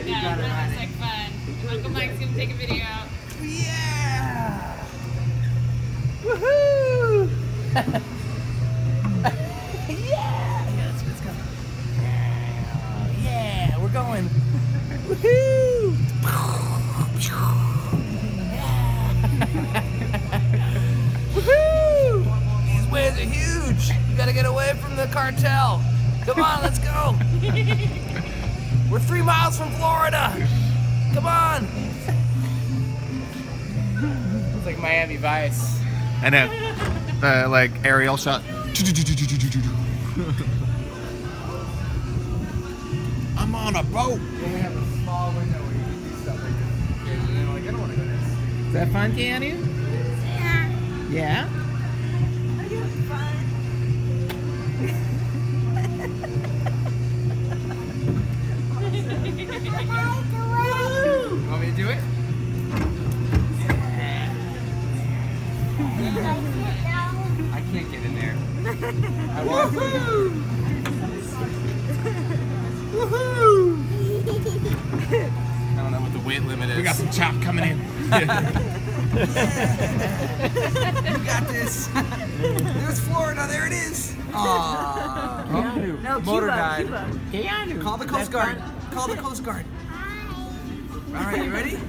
Yeah, that was like fun. And Uncle Mike's gonna take a video. Yeah! Woohoo! Yeah! Let's go. Yeah, we're going. Woohoo! Woohoo! These waves are huge. You gotta get away from the cartel. Come on, let's go. We're 3 miles from Florida. Come on. It's like Miami Vice. I know. Like aerial shot. I'm on a boat. They have a small window where you can do stuff like this. And they're like, I don't want to go this. Is that fun, Keanu? Yeah. Yeah? Are you having fun? You want me to do it? I can't get in there. I want to. Woohoo! I don't know what the weight limit is. We got some chop coming in. You got this. There's Florida. There it is. Aww. Keanu. No, Motor Cuba, died. Cuba. Keanu. Call the Coast Guard. Call the Coast Guard. All right, you ready?